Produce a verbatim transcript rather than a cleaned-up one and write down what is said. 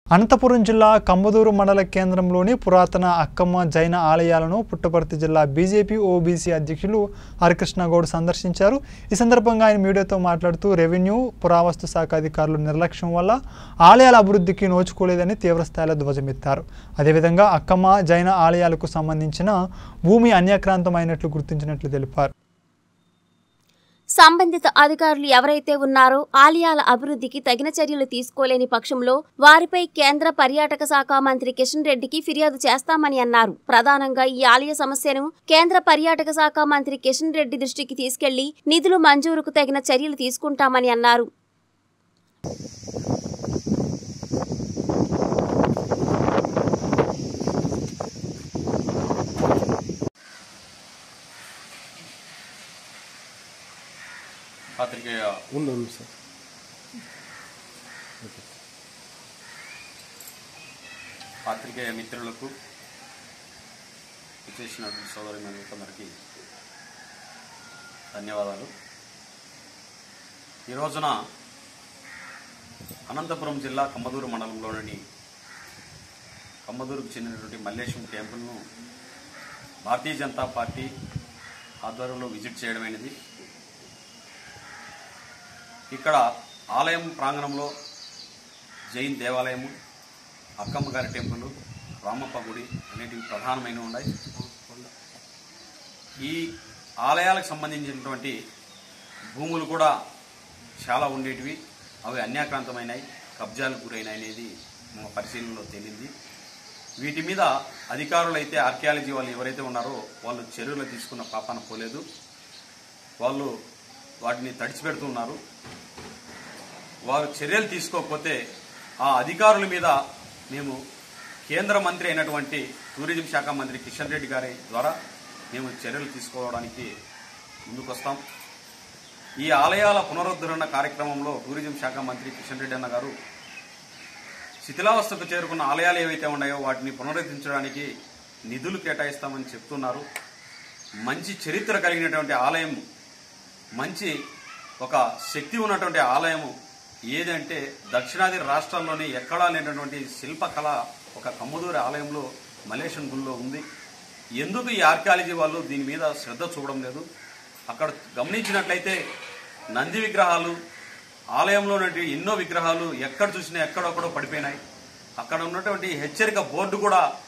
అనంతపురం జిల్లా కంబదూరు మండల కేంద్రంలోని పురాతన అక్కమ్మ జైన ఆలయాలను పుట్టపర్తి జిల్లా బీజేపీ ఓబీసీ అధ్యక్షులు హరికృష్ణ గౌడ్ సందర్శించారు। ఈ సందర్భంగా ఆయన మీడియాతో మాట్లాడుతూ రెవెన్యూ పురావస్తు శాఖ అధికారుల నిర్లక్ష్యం వల్ల ఆలయాల అభివృద్ధికి నోచుకోలేదని తీవ్రస్థాయిలో ధ్వజమెత్తారు। అదేవిధంగా అక్కమ్మ జైన ఆలయాలకు సంబంధించిన భూమి అన్యాక్రాంతమైనట్లు గుర్తించినట్లు తెలిపారు। సంబంధిత అధికారులు ఎవరైతే ఉన్నారో ఆలయాల అభివృద్ధికి తగిన చర్యలు తీసుకోలేని పక్షంలో వారిపై కేంద్ర పర్యాటక శాఖ మంత్రి కిషన్ రెడ్డికి ఫిర్యాదు చేస్తామని అన్నారు। ప్రధానంగా ఈ ఆలయ సమస్యను కేంద్ర పర్యాటక శాఖ మంత్రి కిషన్ రెడ్డి దృష్టికి తీసుకెళ్లి నిధులు మంజూరుకు తగిన చర్యలు తీసుకుంటామని అన్నారు। పాత్రికేయ పాత్రికేయ మిత్రులకు చేసినటువంటి సోదరి మనందరికీ ధన్యవాదాలు। ఈ రోజున అనంతపురం జిల్లా కంబదూరు మండలంలోని కంబదూరుకు చెందినటువంటి మల్లేశం టెంపుల్ను భారతీయ జనతా పార్టీ ఆధ్వర్యంలో విజిట్ చేయడమైనది। ఇక్కడ ఆలయం ప్రాంగణంలో జైన్ దేవాలయము, అక్కమ్మ గారి టెంపుల్, రామప్ప గుడి అనేటివి ప్రధానమైనవి ఉన్నాయి। ఈ ఆలయాలకు సంబంధించినటువంటి భూములు కూడా చాలా ఉండేటివి, అవి అన్యాక్రాంతమైనవి, కబ్జాలకు గురైనాయి అనేది మా పరిశీలనలో తేలింది। వీటి మీద అధికారులు అయితే ఆర్కియాలజీ వాళ్ళు ఎవరైతే ఉన్నారో వాళ్ళు చర్యలు తీసుకున్న పాపాన పోలేదు, వాళ్ళు వాటిని తడిచిపెడుతున్నారు। వారు చర్యలు తీసుకోకపోతే ఆ అధికారుల మీద మేము కేంద్ర మంత్రి అయినటువంటి టూరిజం శాఖ మంత్రి కిషన్ రెడ్డి గారి ద్వారా మేము చర్యలు తీసుకోవడానికి ముందుకొస్తాం। ఈ ఆలయాల పునరుద్ధరణ కార్యక్రమంలో టూరిజం శాఖ మంత్రి కిషన్ రెడ్డి అన్న గారు శిథిలావస్థకు చేరుకున్న ఆలయాలు ఏవైతే ఉన్నాయో వాటిని పునరుద్ధరించడానికి నిధులు కేటాయిస్తామని చెప్తున్నారు। మంచి చరిత్ర కలిగినటువంటి ఆలయం, మంచి ఒక శక్తి ఉన్నటువంటి ఆలయము ఏదంటే దక్షిణాది రాష్ట్రాల్లోనే ఎక్కడా లేనటువంటి శిల్పకళ ఒక కంబదూరి ఆలయంలో మల్లేశం గుడిలో ఉంది। ఎందుకు ఈ ఆర్కియాలజీ వాళ్ళు దీని మీద శ్రద్ధ చూపడం లేదు? అక్కడ గమనించినట్లయితే నంది విగ్రహాలు, ఆలయంలో ఎన్నో విగ్రహాలు ఎక్కడ చూసినా ఎక్కడొక్కడో పడిపోయినాయి। అక్కడ ఉన్నటువంటి హెచ్చరిక బోర్డు కూడా